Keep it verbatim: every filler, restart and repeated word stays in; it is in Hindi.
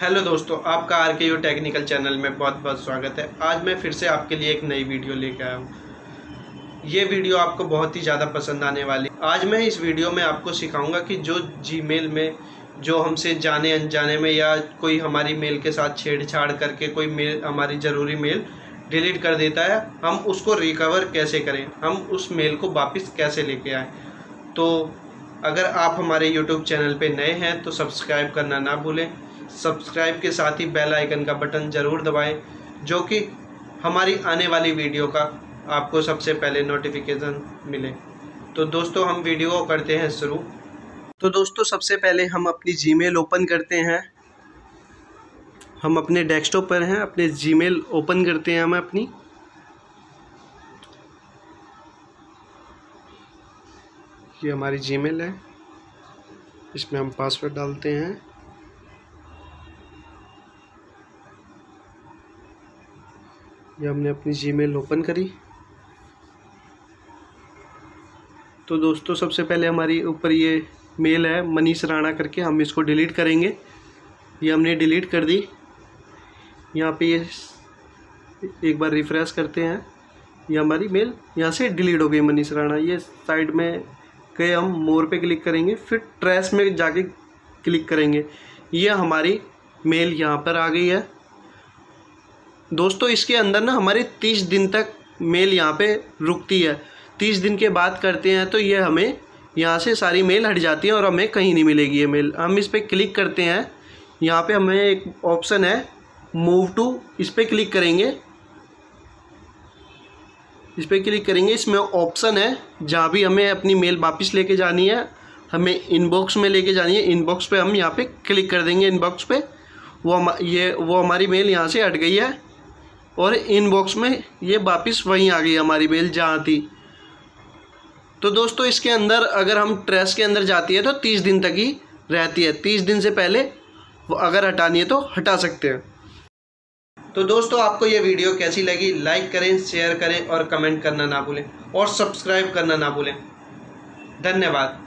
हेलो दोस्तों, आपका आर के यू टेक्निकल चैनल में बहुत बहुत स्वागत है। आज मैं फिर से आपके लिए एक नई वीडियो लेकर आया हूँ। ये वीडियो आपको बहुत ही ज़्यादा पसंद आने वाली। आज मैं इस वीडियो में आपको सिखाऊंगा कि जो जीमेल में जो हमसे जाने अनजाने में या कोई हमारी मेल के साथ छेड़छाड़ करके कोई मेल हमारी ज़रूरी मेल डिलीट कर देता है, हम उसको रिकवर कैसे करें, हम उस मेल को वापस कैसे लेके आएँ। तो अगर आप हमारे यूट्यूब चैनल पे नए हैं तो सब्सक्राइब करना ना भूलें। सब्सक्राइब के साथ ही बेल आइकन का बटन ज़रूर दबाएं, जो कि हमारी आने वाली वीडियो का आपको सबसे पहले नोटिफिकेशन मिले। तो दोस्तों, हम वीडियो को करते हैं शुरू। तो दोस्तों, सबसे पहले हम अपनी जीमेल ओपन करते हैं। हम अपने डेस्कटॉप पर हैं, अपने जीमेल ओपन करते हैं हम अपनी। ये हमारी जीमेल है, इसमें हम पासवर्ड डालते हैं। ये हमने अपनी जीमेल ओपन करी। तो दोस्तों, सबसे पहले हमारी ऊपर ये मेल है मनीष राणा करके, हम इसको डिलीट करेंगे। ये हमने डिलीट कर दी। यहाँ पे ये एक बार रिफ्रेश करते हैं, ये हमारी मेल यहाँ से डिलीट हो गई मनीष राणा। ये साइड में गए, हम मोर पे क्लिक करेंगे, फिर ट्रेस में जाके क्लिक करेंगे। ये हमारी मेल यहाँ पर आ गई है। दोस्तों, इसके अंदर ना हमारी तीस दिन तक मेल यहाँ पे रुकती है। तीस दिन के बाद करते हैं तो ये हमें यहाँ से सारी मेल हट जाती है और हमें कहीं नहीं मिलेगी ये मेल। हम इस पर क्लिक करते हैं, यहाँ पे हमें एक ऑप्शन है मूव टू, इस पर क्लिक करेंगे। इस पर क्लिक करेंगे, इसमें ऑप्शन है जहाँ भी हमें अपनी मेल वापस लेके जानी है, हमें इनबॉक्स में लेके जानी है। इनबॉक्स पे हम यहाँ पे क्लिक कर देंगे। इनबॉक्स पे वो हम ये वो हमारी मेल यहाँ से हट गई है और इनबॉक्स में ये वापस वहीं आ गई हमारी मेल जहाँ थी। तो दोस्तों, इसके अंदर अगर हम ट्रेस के अंदर जाती है तो तीस दिन तक ही रहती है। तीस दिन से पहले वो अगर हटानी है तो हटा सकते हैं। तो दोस्तों, आपको ये वीडियो कैसी लगी, लाइक करें, शेयर करें और कमेंट करना ना भूलें और सब्सक्राइब करना ना भूलें। धन्यवाद।